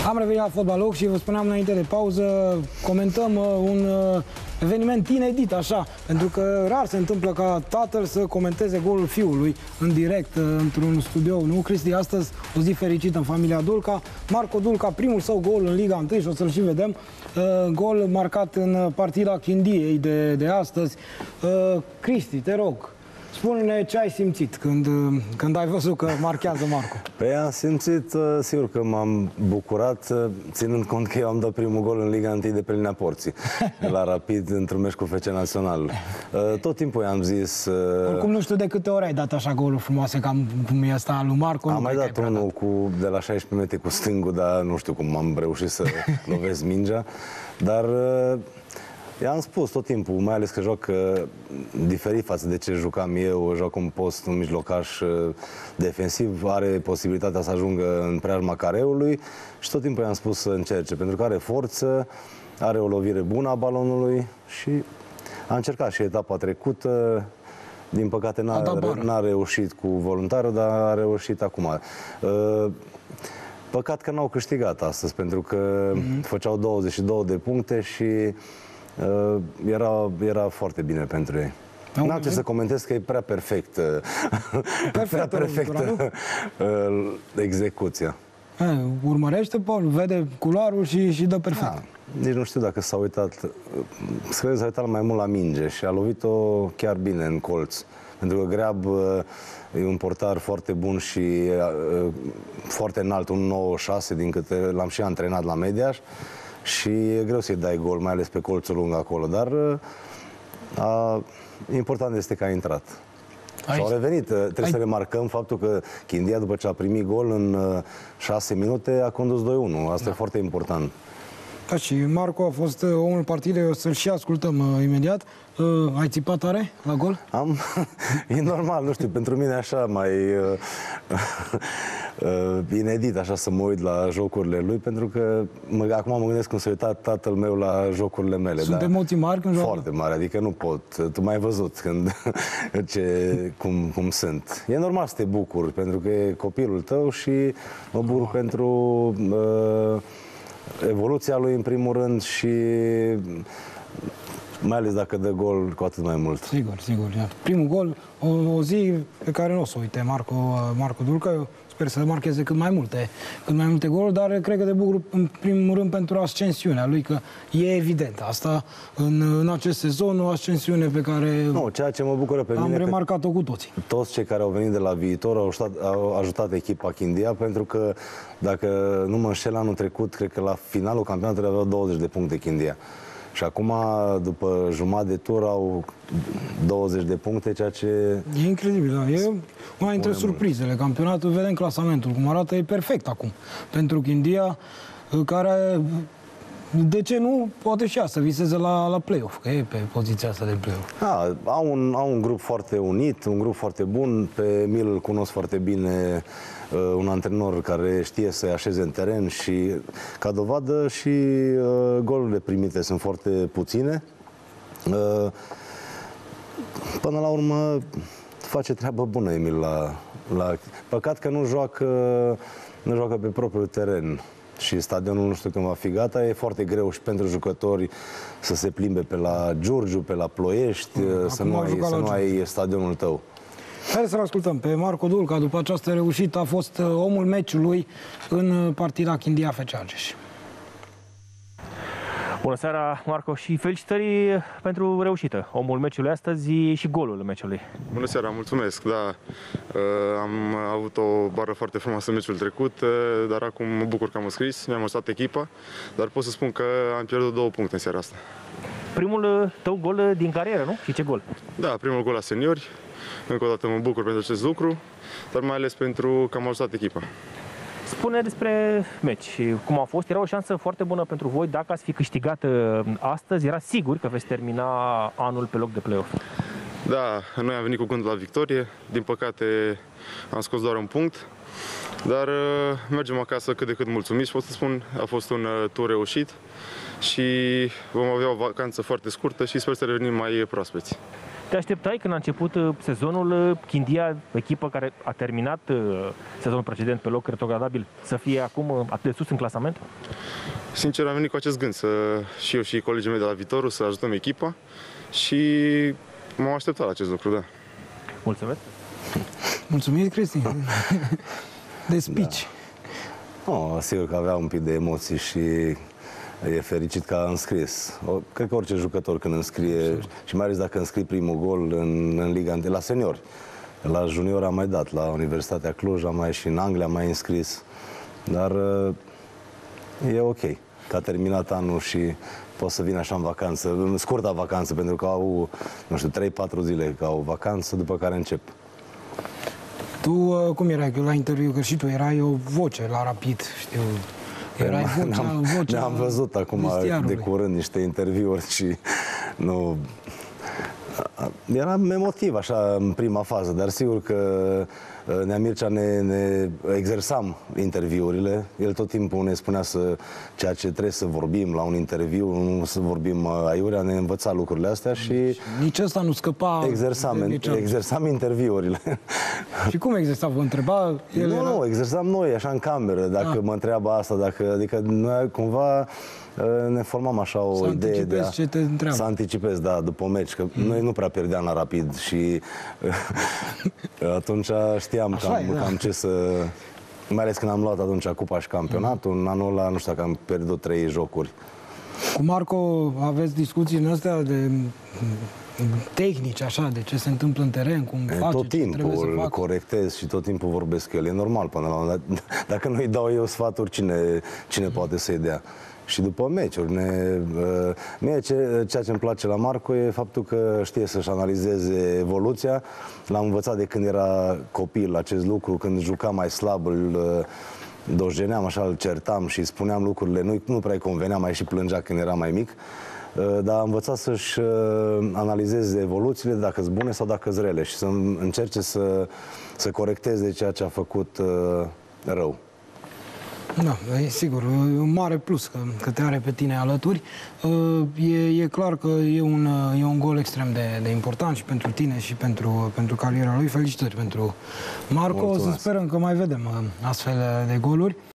Am revenit la Fotbal Loc și vă spuneam înainte de pauză, comentăm un eveniment inedit, așa, pentru că rar se întâmplă ca tatăl să comenteze golul fiului în direct, într-un studio, nu? Cristi, astăzi o zi fericită în familia Dulca. Marco Dulca, primul său gol în Liga 1 și o să-l și vedem, gol marcat în partida Chindiei de astăzi. Cristi, te rog, spune-ne ce ai simțit când ai văzut că marchează Marco. Păi am simțit, sigur că m-am bucurat, ținând cont că eu am dat primul gol în Liga 1 de pe linia porții, la Rapid, într-un meci cu FC Național. Tot timpul i-am zis... Oricum nu știu de câte ori ai dat așa goluri frumoase, cum e asta lui Marco. Am mai dat unul de la 16 metri cu stângul, dar nu știu cum am reușit să lovesc mingea, dar... I-am spus tot timpul, mai ales că joacă diferit față de ce jucam eu, joacă un post, un mijlocaș defensiv, are posibilitatea să ajungă în preajma careului și tot timpul i-am spus să încerce, pentru că are forță, are o lovire bună a balonului și a încercat și etapa trecută. Din păcate n-a reușit cu voluntarul, dar a reușit acum. Păcat că n-au câștigat astăzi, pentru că făceau 22 de puncte și era foarte bine pentru ei. N-am ce să comentez, că e prea perfect. Prea perfectă execuția. Urmărește, Paul, vede culoarul și dă perfect. Da, nici nu știu dacă s-a uitat. Cred că s-a uitat mai mult la minge și a lovit-o chiar bine în colț. Pentru că Greab e un portar foarte bun și foarte înalt, un 96, din câte l-am și antrenat la Mediaș. Și e greu să-i dai gol, mai ales pe colțul lung acolo, dar important este că a intrat. Și-au revenit. Trebuie să remarcăm faptul că Chindia, după ce a primit gol în 6 minute, a condus 2-1. Asta e foarte important. Da, și Marco a fost omul partidei, o să-l și ascultăm imediat. Ai țipat tare la gol? E normal, nu știu, pentru mine așa mai inedit așa să mă uit la jocurile lui, pentru că acum mă gândesc cum s-a uitat tatăl meu la jocurile mele. Sunt emoții mari când joacă? Foarte mari, adică nu pot. Tu m-ai văzut cum sunt. E normal să te bucuri, pentru că e copilul tău și mă bucur pentru evoluția lui în primul rând și mai ales dacă dă gol, cu atât mai mult. Sigur, sigur. Primul gol, o zi pe care nu o să uite Marco Dulca. Eu sper să marcheze cât mai multe goluri, dar cred că de bucur în primul rând pentru ascensiunea lui, că e evident asta în acest sezon, o ascensiune pe care ceea ce mă bucură pe mine, am remarcat-o cu toții. Toți cei care au venit de la Viitor au ajutat echipa Chindia, pentru că, dacă nu mă înșel, anul trecut, cred că la finalul campionatului aveau 20 de puncte Chindia. Și acum, după jumătate de tur, au 20 de puncte, ceea ce... E incredibil, da. E una dintre surprizele campionatului. Vedem clasamentul, cum arată, e perfect acum. Pentru Chindia, care, de ce nu, poate și ea să viseze la play-off, că e pe poziția asta de play-off. Au un grup foarte unit, un grup foarte bun. Pe Emil îl cunosc foarte bine, un antrenor care știe să-i așeze în teren și, ca dovadă, și golurile primite sunt foarte puține. Până la urmă face treabă bună Emil la... Păcat că nu joacă pe propriul teren. Și stadionul nu știu când va fi gata. E foarte greu și pentru jucători să se plimbe pe la Giurgiu, pe la Ploiești, să nu ai stadionul tău. Hai să-l ascultăm pe Marco Dulca. După această reușită a fost omul meciului în partida Chindia FC Argeș. Bună seara, Marco, și felicitări pentru reușită. Omul meciului astăzi și golul meciului. Bună seara, mulțumesc. Da, am avut o bară foarte frumoasă în meciul trecut, dar acum mă bucur că am înscris, mi-am lăsat echipa, dar pot să spun că am pierdut 2 puncte în seara asta. Primul tău gol din carieră, nu? Și ce gol? Da, primul gol la seniori. Încă o dată mă bucur pentru acest lucru, dar mai ales pentru că am lăsat echipa. Spune despre meci. Cum a fost? Era o șansă foarte bună pentru voi. Dacă ați fi câștigat astăzi, era sigur că veți termina anul pe loc de play-off. Da, noi am venit cu gândul la victorie. Din păcate am scos doar un punct, dar mergem acasă cât de cât mulțumiți, pot să spun. A fost un tur reușit și vom avea o vacanță foarte scurtă și sper să revenim mai proaspeți. Te așteptai când a început sezonul Chindia, echipă care a terminat sezonul precedent pe loc retrogradabil, să fie acum atât de sus în clasament? Sincer, am venit cu acest gând, și eu și colegii mei de la Viitorul să ajutăm echipa și m-am așteptat la acest lucru, da. Mulțumesc! Mulțumim, Cristi, de speech. Da. Oh, sigur că avea un pic de emoții și e fericit că a înscris. Cred că orice jucător când înscrie, și mai ales dacă înscrie primul gol în Liga 1, la seniori. La junior am mai dat, la Universitatea Cluj am mai și în Anglia am mai înscris. Dar e ok că a terminat anul și pot să vină așa în vacanță, în scurta vacanță, pentru că au, nu știu, 3-4 zile că au vacanță, după care încep. Tu cum erai la interviu? Că și tu erai o voce la Rapid, știu. Erai vocea Ne-am văzut acum de curând niște interviuri și nu... Eram emotiv așa în prima fază, dar sigur că Nea Mircea ne exersam interviurile. El tot timpul ne spunea ceea ce trebuie să vorbim la un interviu, nu să vorbim aiurea, ne învăța lucrurile astea și... Nici ăsta nu scăpa... Exersam interviurile. Și cum exersa? Vă întreba? Nu, exersam noi, așa în cameră, dacă mă întreabă asta, adică noi cumva... ne formam așa o idee de să anticipezi, da, după meci, că noi nu prea pierdeam la Rapid și atunci știam cam ce să... Mai ales când am luat atunci cupa și campionatul, în anul ăla, nu știu dacă am pierdut 3 jocuri. Cu Marco aveți discuții în astea de tehnici, așa, de ce se întâmplă în teren, cum face, tot timpul îl corectez și tot timpul vorbesc cu el, e normal până la un moment dat. Dacă nu-i dau eu sfaturi, cine poate să-i dea? Și după meciuri, mie ceea ce îmi place la Marco e faptul că știe să-și analizeze evoluția. L-am învățat de când era copil acest lucru, când juca mai slab, îl dojeneam așa, îl certam și spuneam lucrurile, nu prea-i convenea, mai și plângea când era mai mic. Dar a învățat să-și analizeze evoluțiile, dacă sunt bune sau dacă sunt rele și să încerce să corecteze ceea ce a făcut rău. Da, e sigur, e un mare plus că te are pe tine alături. E clar că e un gol extrem de important și pentru tine și pentru cariera lui. Felicitări pentru Marco. Mulțumesc. Să sperăm că mai vedem astfel de goluri.